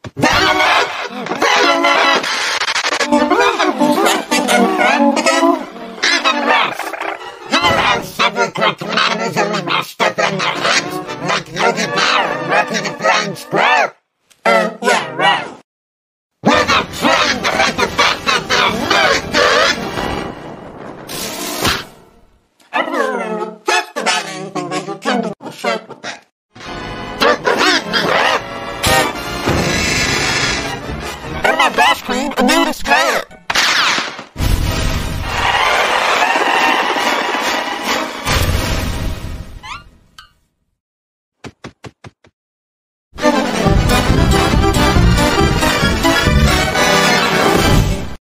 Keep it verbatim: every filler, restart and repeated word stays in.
Several great commanders only master in their hands, like Yogi